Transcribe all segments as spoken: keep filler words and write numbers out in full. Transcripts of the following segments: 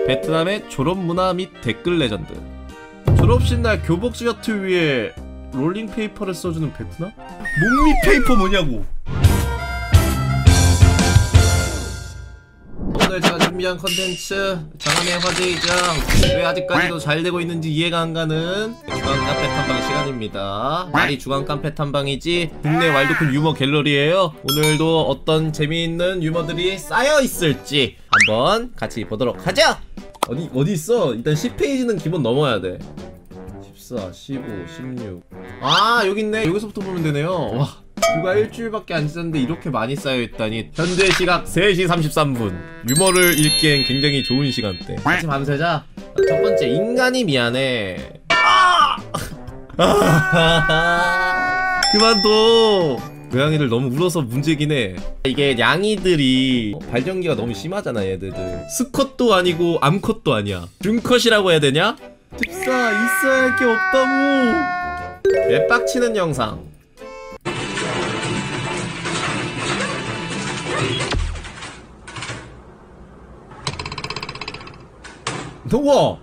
베트남의 졸업문화 및 댓글 레전드. 졸업식 날 교복 셔츠 위에 롤링페이퍼를 써주는 베트남? 목미 페이퍼 뭐냐고. 오늘 제가 준비한 컨텐츠, 장안의 화제이장 왜 아직까지도 잘 되고 있는지 이해가 안 가는 주간 카페 탐방 시간입니다. 말이 주간 카페 탐방이지 국내 왈도쿤 유머 갤러리예요. 오늘도 어떤 재미있는 유머들이 쌓여 있을지 한번 같이 보도록 하자. 어디 어디 있어? 일단 십 페이지는 기본 넘어야 돼. 십사, 십오, 십육. 아 여기 있네. 여기서부터 보면 되네요. 와, 불과 일주일밖에 안 지났는데 이렇게 많이 쌓여있다니. 현재 시각 세 시 삼십삼 분. 유머를 읽기엔 굉장히 좋은 시간대. 같이 밤새자. 첫 번째, 인간이 미안해. 아! 그만둬. 고양이들 너무 울어서 문제긴 해. 이게 양이들이 발전기가 너무 심하잖아. 얘들들 수컷도 아니고 암컷도 아니야. 중컷이라고 해야 되냐? 집사 있어야 할 게 없다고. 왜 빡치는 영상. 우와!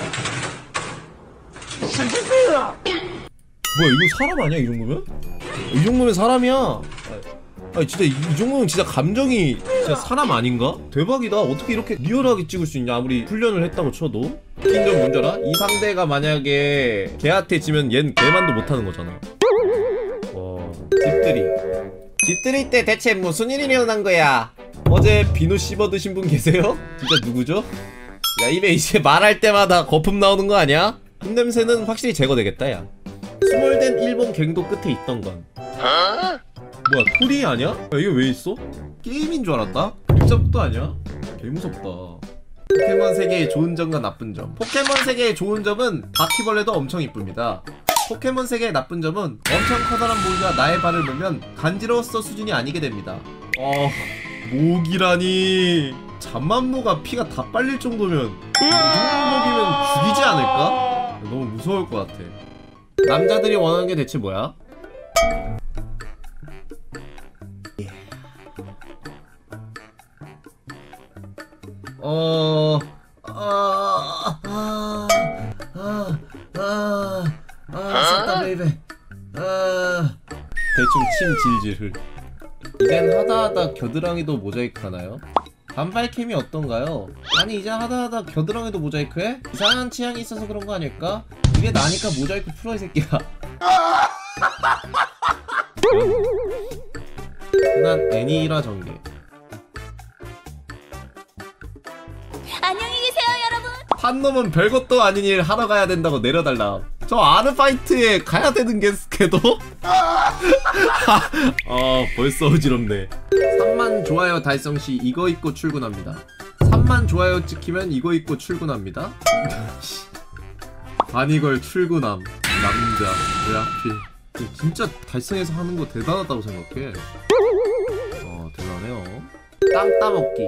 뭐야 이거 사람 아니야 이 정도면? 이 정도면 사람이야. 아니 진짜 이, 이 정도면 진짜 감정이 진짜 사람 아닌가? 대박이다. 어떻게 이렇게 리얼하게 찍을 수 있냐. 아무리 훈련을 했다고 쳐도. 웃긴 점 뭔지 알아? 이 상대가 만약에 걔한테 지면 얜 걔만도 못하는 거잖아. 와. 집들이 집들이 때 대체 무슨 일이 일어난 거야? 어제 비누 씹어 드신 분 계세요? 진짜 누구죠? 야 입에 이제 말할 때마다 거품 나오는 거 아니야? 흙냄새는 확실히 제거되겠다 야. 스몰된 일본 갱도 끝에 있던 건 뭐야 토리 아니야? 야 이게 왜 있어? 게임인 줄 알았다? 그림자북도 아니야? 개무섭다. 포켓몬 세계의 좋은 점과 나쁜 점. 포켓몬 세계의 좋은 점은 바퀴벌레도 엄청 이쁩니다. 포켓몬 세계의 나쁜 점은 엄청 커다란 모기가 나의 발을 물면 간지러웠어 수준이 아니게 됩니다. 어... 모기라니... 잠만모가 피가 다 빨릴 정도면 이 정도 먹이면 죽이지 않을까? 너무 무서울 것 같아. 남자들이 원하는 게 대체 뭐야? 어... 아... 아... 아... 아... 아... 쌌다 베이베. 아... 대충 침 질질 흘. 이젠 하다하다 겨드랑이도 모자이크 하나요? 단발캠이 어떤가요? 아니 이제 하다하다 겨드랑이도 모자이크해? 이상한 취향이 있어서 그런 거 아닐까? 이게 나니까 모자이크 풀어 이 새끼야. 흔한 애니 일화 전개. 안녕히 계세요 여러분. 판놈은 별것도 아닌 일 하러 가야 된다고 내려달라. 저 아르바이트에 가야 되는 게 걔도? 아 벌써 어지럽네. 삼만 좋아요 달성시 이거 입고 출근합니다. 삼만 좋아요 찍히면 이거 입고 출근합니다. 바니걸 출근함. 남자 왜 하필. 진짜 달성해서 하는 거 대단하다고 생각해. 어 대단해요. 땅 따먹기.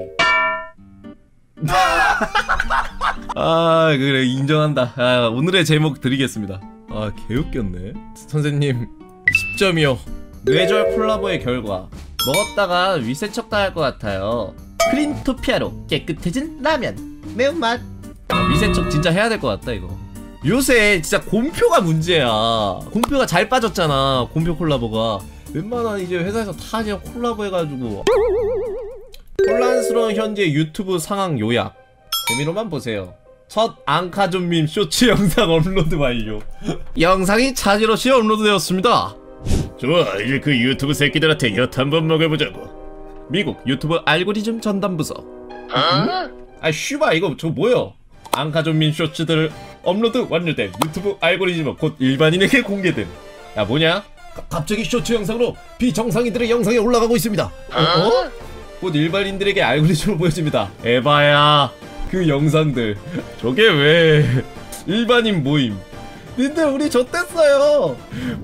아 그래 인정한다. 아, 오늘의 제목 드리겠습니다. 아 개웃겼네. 선생님 십 점이요 뇌절 콜라보의 결과. 먹었다가 위세척 당할 것 같아요. 클린토피아로 깨끗해진 라면 매운맛. 아, 위세척 진짜 해야 될 것 같다 이거. 요새 진짜 곰표가 문제야. 곰표가 잘 빠졌잖아. 곰표 콜라보가. 웬만한 이제 회사에서 다 그냥 콜라보 해가지고. 혼란스러운 현재 유튜브 상황 요약. 재미로만 보세요. 첫 앙카존밈 쇼츠 영상 업로드 완료. 영상이 차지로시 업로드되었습니다. 좋아 이제 그 유튜브 새끼들한테 엿 한번 먹어보자고. 미국 유튜브 알고리즘 전담부서. 응? 아 슈바 이거 저 뭐야. 앙카존민 쇼츠들을 업로드 완료된 유튜브 알고리즘은 곧 일반인에게 공개됨. 야 뭐냐? 가, 갑자기 쇼츠 영상으로 비정상인들의 영상이 올라가고 있습니다. 어? 어? 곧 일반인들에게 알고리즘을 보여줍니다. 에바야 그 영상들 저게 왜 일반인 모임. 님들 우리 좆됐어요.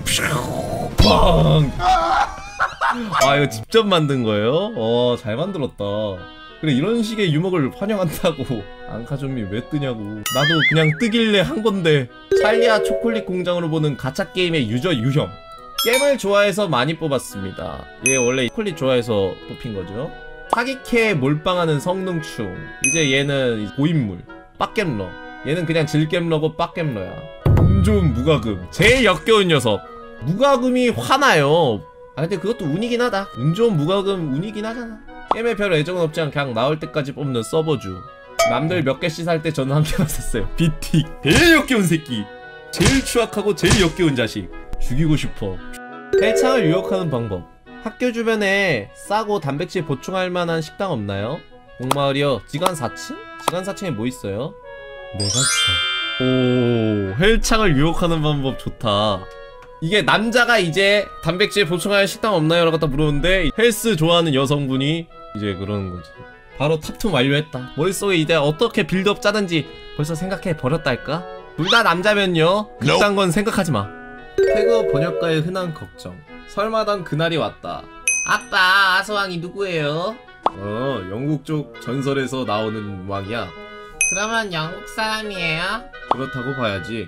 팡. 아 이거 직접 만든 거예요? 어 잘 만들었다. 그래 이런 식의 유머를 환영한다고. 앙카좀이 왜 뜨냐고. 나도 그냥 뜨길래 한 건데. 찰리아 초콜릿 공장으로 보는 가챠 게임의 유저 유형. 게임을 좋아해서 많이 뽑았습니다. 얘 원래 초콜릿 좋아해서 뽑힌 거죠. 사기캐에 몰빵하는 성능충. 이제 얘는 고인물. 빡겜러. 얘는 그냥 질겜러고 빡겜러야. 운 좋은 무과금. 제일 역겨운 녀석. 무과금이 화나요. 아 근데 그것도 운이긴 하다. 운 좋은 무과금 운이긴 하잖아. 게임에 별 애정은 없지만 그냥 나올 때까지 뽑는 서버주. 남들 몇 개씩 살 때 저는 한 개만 샀어요. 비틱. 제일 역겨운 새끼. 제일 추악하고 제일 역겨운 자식. 죽이고 싶어. 헬창을 유혹하는 방법. 학교 주변에 싸고 단백질 보충할 만한 식당 없나요? 공마을이요. 지간 사 층? 지간 사 층에 뭐 있어요? 내가 있어. 오, 헬창을 유혹하는 방법 좋다. 이게 남자가 이제 단백질 보충할 식당 없나요? 라고 갖다 물었는데 헬스 좋아하는 여성분이 이제 그러는 거지. 바로 탑투 완료했다. 머릿속에 이제 어떻게 빌드업 짜는지 벌써 생각해 버렸달까? 둘 다 남자면요 그딴 건 생각하지 마. 태그 번역가의 흔한 걱정. 설마 단 그날이 왔다. 아빠, 아서왕이 누구예요? 어, 영국 쪽 전설에서 나오는 왕이야. 그러면 영국 사람이에요? 그렇다고 봐야지.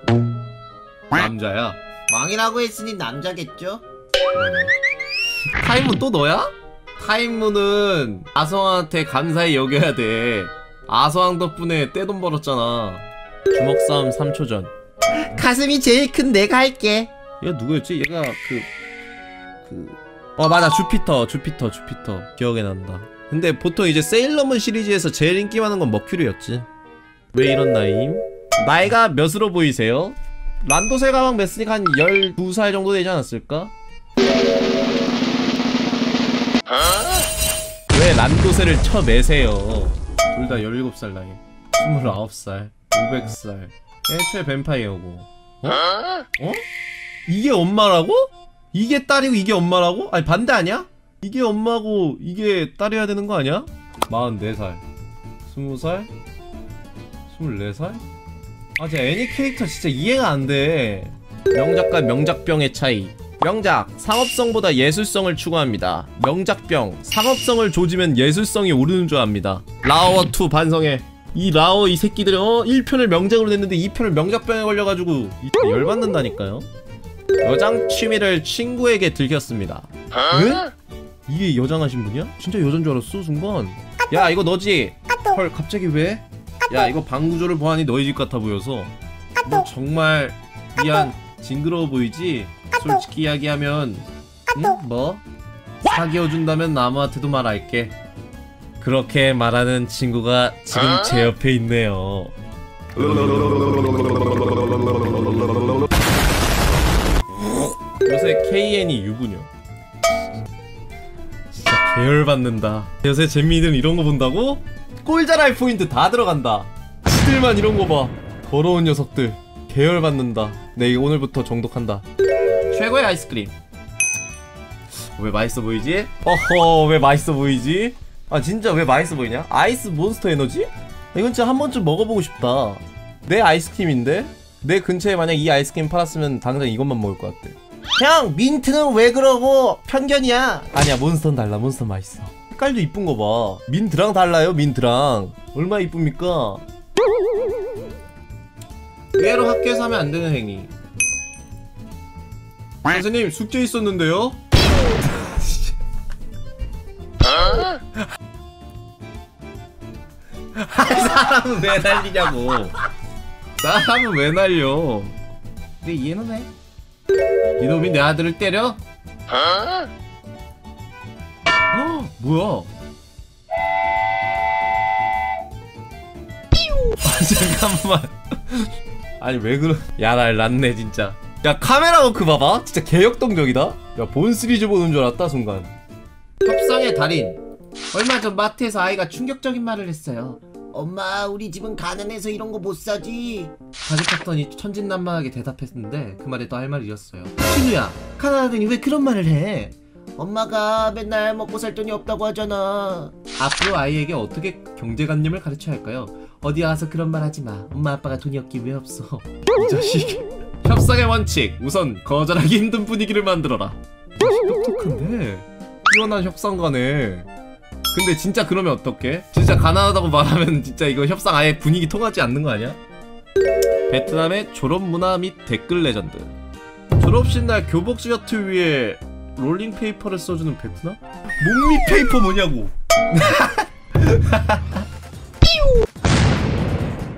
남자야. 왕이라고 했으니 남자겠죠? 그러네. 타임문 또 너야? 타임문은 아서왕한테 감사히 여겨야 돼. 아서왕 덕분에 떼돈 벌었잖아. 주먹 싸움 삼 초 전. 가슴이 제일 큰 내가 할게. 얘가 누구였지? 얘가 그... 그... 어 맞아, 주피터 주피터 주피터 기억에 난다. 근데 보통 이제 세일러문 시리즈에서 제일 인기 많은 건 머큐리였지. 왜 이런 나이임? 나이가 몇으로 보이세요? 란도세 가방 맸으니까 한 열두 살 정도 되지 않았을까? 왜 란도세를 쳐 매세요? 둘 다 열일곱 살 나이. 스물아홉 살, 오백 살. 애초에 뱀파이어고. 어? 어? 이게 엄마라고? 이게 딸이고 이게 엄마라고? 아니 반대 아니야? 이게 엄마고 이게 딸이어야 되는 거 아니야? 마흔네 살, 스무 살, 스물네 살? 아 진짜 애니 캐릭터 진짜 이해가 안 돼. 명작과 명작병의 차이. 명작, 상업성보다 예술성을 추구합니다. 명작병, 상업성을 조지면 예술성이 오르는 줄 압니다. 라오어 투 반성해. 이 라오 이 새끼들이 어? 일 편을 명작으로 냈는데 이 편을 명작병에 걸려가지고 열받는다니까요. 여장 취미를 친구에게 들켰습니다. 에? 이게 여장하신 분이야? 진짜 여잔 줄 알았어 순간. 야 이거 너지? 헐 갑자기 왜? 야 이거 방 구조를 보아하니 너희 집 같아 보여서. 너 정말 미안 징그러워 보이지? 솔직히 이야기하면 응? 뭐? 사귀어준다면 나무한테도 말할게. 그렇게 말하는 친구가 지금 제 옆에 있네요. 요새 케이엔이 유부녀. 진짜 계열받는다. 요새 재미있는 이런거 본다고? 꼴잘할 포인트 다 들어간다. 지들만 이런거 봐. 더러운 녀석들. 계열받는다. 내 이거 오늘부터 정독한다. 최고의 아이스크림. 왜 맛있어 보이지? 어허 왜 맛있어 보이지? 아 진짜 왜 맛있어 보이냐? 아이스 몬스터 에너지? 이건 진짜 한 번쯤 먹어보고 싶다. 내 아이스크림인데? 내 근처에 만약 이 아이스크림 팔았으면 당장 이것만 먹을 것 같아. 형 민트는 왜 그러고 편견이야. 아니야 몬스터는 달라. 몬스터 맛있어. 색깔도 이쁜 거 봐. 민트랑 달라요 민트랑. 얼마나 이쁩니까? 의외로 학교에서 하면 안 되는 행위. 선생님 숙제 있었는데요? 사람은 왜 날리냐고. 사람은 왜 날려. 내 이해는 해. 이놈이 내 아들을 때려? 어? 뭐야? 아 잠깐만. 아니 왜 그러. 야날 났네 진짜. 야 카메라 워크 봐봐. 진짜 개역동적이다. 야 본 시리즈 보는 줄 알았다 순간. 협상의 달인. 얼마 전 마트에서 아이가 충격적인 말을 했어요. 엄마 우리 집은 가난해서 이런 거 못 사지. 가족했더니 천진난만하게 대답했는데 그 말에 또 할 말을 잃었어요. 친우야 가난하더니 왜 그런 말을 해. 엄마가 맨날 먹고 살 돈이 없다고 하잖아. 앞으로 아이에게 어떻게 경제관념을 가르쳐야 할까요? 어디 가서 그런 말 하지마. 엄마 아빠가 돈이 없기 왜 없어. 이 자식. 협상의 원칙. 우선 거절하기 힘든 분위기를 만들어라. 똑똑한데 뛰어난 협상가네. 근데 진짜 그러면 어떡해? 진짜 가난하다고 말하면 진짜 이거 협상 아예 분위기 통하지 않는 거 아니야? 베트남의 졸업문화 및 댓글 레전드. 졸업식 날 교복 셔츠 위에 롤링페이퍼를 써주는 베트남? 목미 페이퍼 뭐냐고.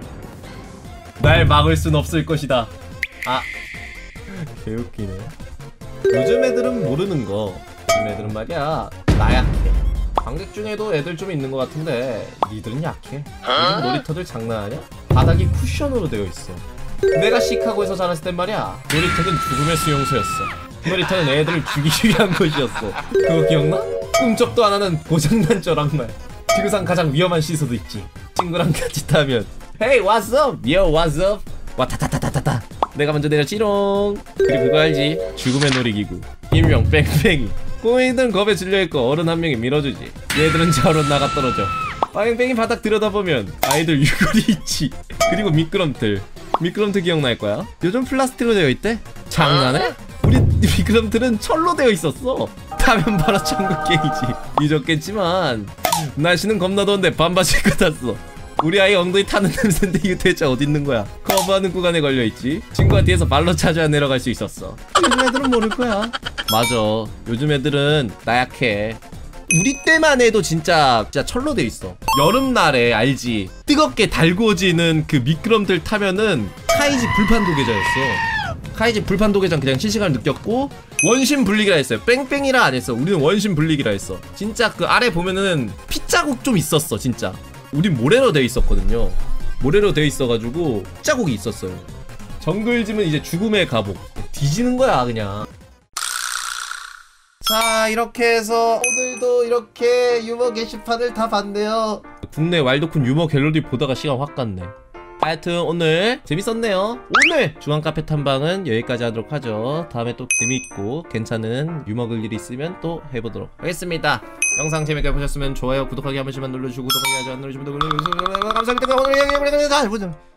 날 막을 순 없을 것이다. 아 개웃기네. 요즘 애들은 모르는 거. 요즘 애들은 말이야 나약해. 관객 중에도 애들 좀 있는 것 같은데 니들은 약해. 요즘 놀이터들 장난하냐? 바닥이 쿠션으로 되어 있어. 내가 시카고에서 자랐을 땐 말이야 놀이터는 죽음의 수용소였어. 놀이터는 애들을 죽이기 위한 곳이었어. 그거 기억나? 꿈쩍도 안 하는 고장난 저랑말. 지구상 가장 위험한 시소도 있지. 친구랑 같이 타면 Hey what's up? Yo what's up? 와타타타타타타. 내가 먼저 내렸지롱. 그리고 그거 알지? 죽음의 놀이기구 일명 뺑뺑이. 꼬맹이들은 겁에 질려있고 어른 한 명이 밀어주지. 얘들은 저로 나가 떨어져. 뺑뺑이 바닥 들여다보면 아이들 유골이 있지. 그리고 미끄럼틀. 미끄럼틀 기억날 거야. 요즘 플라스틱으로 되어 있대? 장난해? 우리 미끄럼틀은 철로 되어 있었어. 타면 바로 천국 깨이지. 잊었겠지만 날씨는 겁나 더운데 반바지 입고 탔어. 우리 아이 엉덩이 타는 냄새인데 이거 대체 어디 있는 거야? 커브하는 구간에 걸려있지. 친구가 뒤에서 발로 차줘야 내려갈 수 있었어. 요즘 애들은 모를 거야. 맞아. 요즘 애들은 나약해. 우리 때만 해도 진짜 진짜 철로 돼 있어. 여름날에 알지? 뜨겁게 달구어지는 그 미끄럼틀 타면은 카이지 불판 도계자였어. 카이지 불판 도계장 그냥 실시간을 느꼈고 원심 분리기라 했어요. 뺑뺑이라 안 했어. 우리는 원심 분리기라 했어. 진짜 그 아래 보면은 핏자국 좀 있었어 진짜. 우린 모래로 되어 있었거든요. 모래로 되어 있어가지고 핏자국이 있었어요. 정글짐은 이제 죽음의 감옥. 뒤지는 거야 그냥. 자 이렇게 해서 오늘도 이렇게 유머 게시판을 다 봤네요. 국내 왈도쿤 유머 갤러리 보다가 시간 확 갔네. 하여튼 오늘 재밌었네요. 오늘 중앙카페 탐방은 여기까지 하도록 하죠. 다음에 또 재밌고 괜찮은 유머 글 일이 있으면 또 해보도록 하겠습니다. 영상 재밌게 보셨으면 좋아요 구독하기 한 번씩만 눌러주시고 구독하기 아직 안 누르신 분들 눌러주시면 감사합니다. 오늘 영상 보내드립니다.